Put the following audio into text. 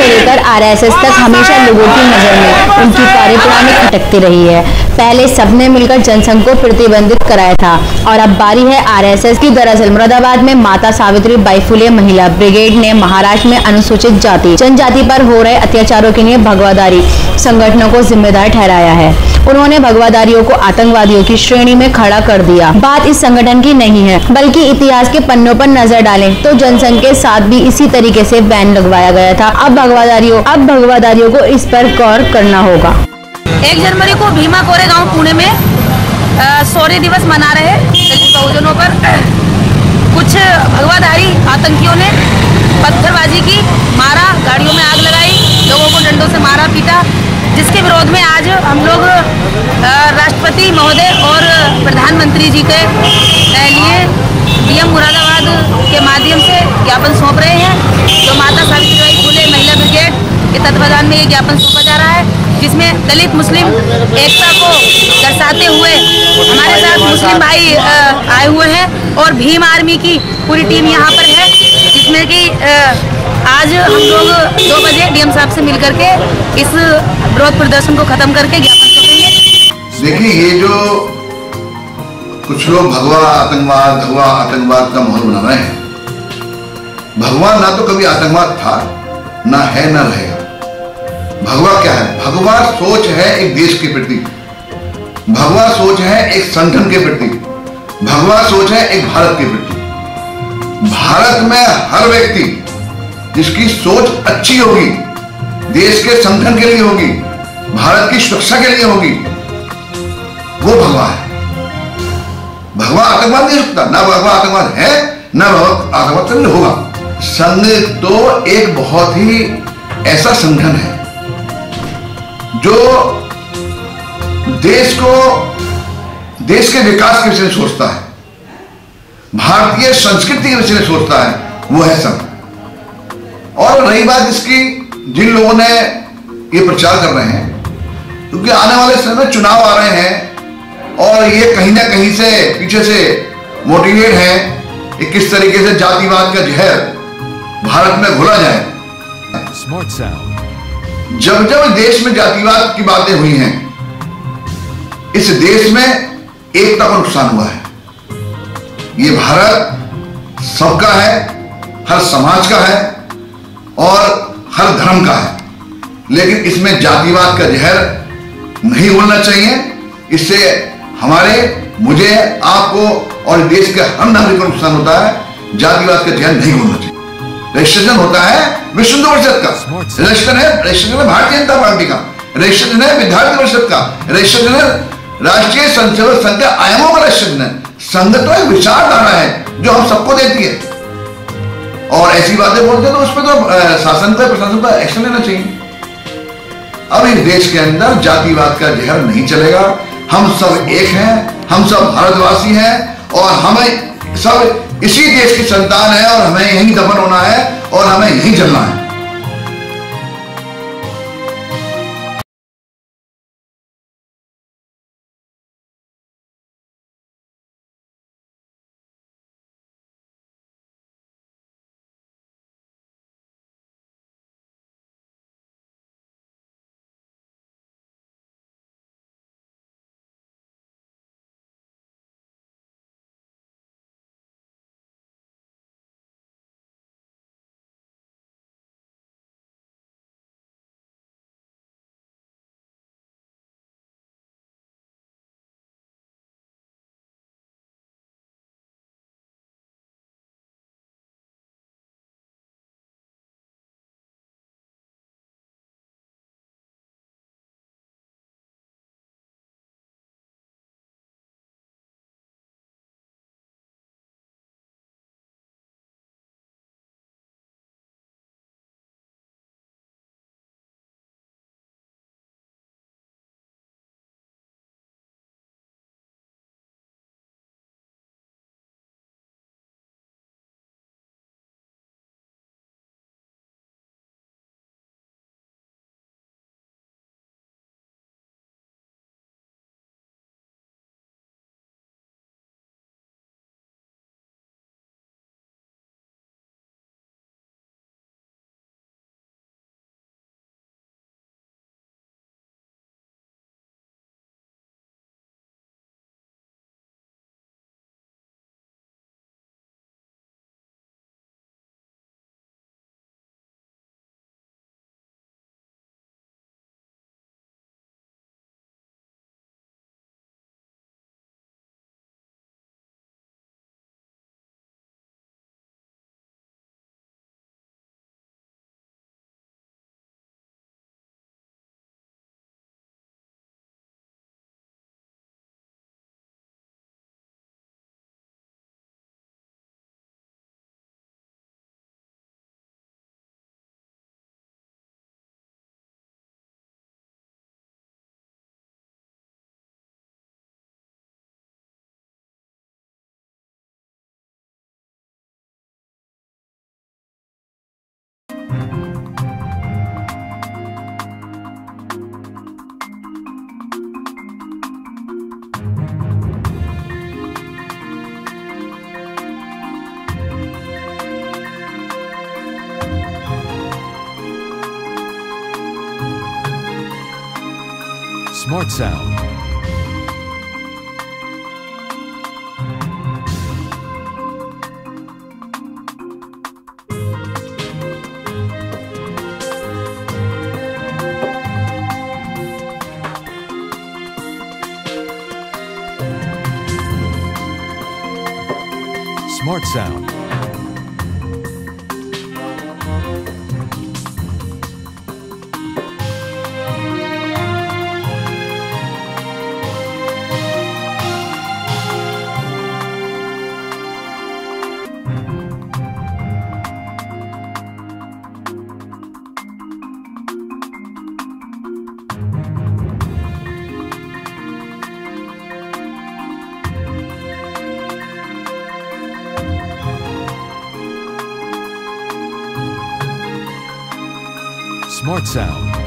से लेकर आरएसएस तक हमेशा लोगों की नजर में उनकी कार्यप्रणाली खटकती रही है। पहले सबने मिलकर जनसंघ को प्रतिबंधित कराया था और अब बारी है आरएसएस की। दरअसल मुरादाबाद में माता सावित्री बाई फुले महिला ब्रिगेड ने महाराष्ट्र में अनुसूचित जाति जनजाति पर हो रहे अत्याचारों के लिए भगवाधारी संगठनों को जिम्मेदार ठहराया है। उन्होंने भगवाधारियों को आतंकवादियों की श्रेणी में खड़ा कर दिया। बात इस संगठन की नहीं है, बल्कि इतिहास के पन्नों पर नजर डालें तो जनसंघ के साथ भी इसी तरीके से बैन लगवाया गया था। अब भगवाधारियों को इस पर गौर करना होगा। 1 जनवरी को भीमा कोरेगांव पुणे में शौर्य दिवस मना रहे दलित बहुजनों पर कुछ भगवाधारी आतंकियों ने पत्थरबाजी की, मारा, गाड़ियों में आग लगाई, लोगों को डंडों से मारा पीटा, जिसके विरोध में आज हम लोग राष्ट्रपति महोदय और प्रधानमंत्री जी के लिए डीएम मुरादाबाद के माध्यम से ज्ञापन सौंप रहे हैं। जो माता सावित्रीबाई फुले महिला ब्रिगेड के तत्वाधान में ये ज्ञापन सौंपा जा रहा है, जिसमें दलित मुस्लिम एकता को दर्शाते हुए हमारे साथ मुस्लिम भाई आए हुए हैं और भीम आर्मी की पूरी टीम यहाँ पर है, जिसमें कि आज हम लोग 2 बजे डीएम साहब से मिल करके इस विरोध प्रदर्शन को खत्म करके ज्ञापन सौंपेंगे। देखिए, ये जो कुछ लोग भगवा आतंकवाद का माहौल बना रहे हैं, भगवा ना तो कभी आतंकवाद था, ना है, ना रहेगा। भगवा क्या है? भगवा सोच है एक देश के प्रति, भगवा सोच है एक संगठन के प्रति, भगवा सोच है एक भारत के प्रति। भारत में हर व्यक्ति जिसकी सोच अच्छी होगी, देश के संगठन के लिए होगी, भारत की सुरक्षा के लिए होगी, वो भगवा है। भगवा आतंकवाद नहीं सकता, ना भगवा आतंकवाद है, ना भगवा आतंकवाद कभी होगा। संघ तो एक बहुत ही ऐसा संगठन है जो देश के विकास के विषय में सोचता है, भारतीय संस्कृति के विषय में सोचता है, वो है संघ। और रही बात इसकी, जिन लोगों ने ये प्रचार कर रहे हैं, क्योंकि आने वाले समय में चुनाव आ रहे हैं और ये कहीं ना कहीं से पीछे से मोटिवेट है कि किस तरीके से जातिवाद का जहर भारत में घोला जाए। जब जब देश में जातिवाद की बातें हुई हैं, इस देश में एकता का नुकसान हुआ है। ये भारत सबका है, हर समाज का है और हर धर्म का है, लेकिन इसमें जातिवाद का जहर नहीं घोलना चाहिए। इससे मुझे, आपको और देश के हर नागरिक को नुकसान होता है। जातिवाद का जहर नहीं घोलना चाहिए। रजिस्ट्रेशन होता है विश्व हिंदू परिषद का, रजिस्ट्रेशन है भारतीय जनता पार्टी का, रजिस्ट्रेशन है विद्यार्थी परिषद का, रजिस्ट्रेशन है राष्ट्रीय स्वयंसेवक संघ के आयामों का रजिस्ट्रेशन है। संघ तो एक विचारधारा है जो हम सबको देती है, और ऐसी बातें बोलते हैं तो उस पर तो शासन को, प्रशासन को एक्शन लेना चाहिए। अब इस देश के अंदर जातिवाद का जहर नहीं चलेगा। हम सब एक हैं, हम सब भारतवासी हैं और हमें सब इसी देश की संतान है और हमें यहीं दफन होना है और हमें यहीं जलना है। Smart Sound. Smart Sound. Smart Sound.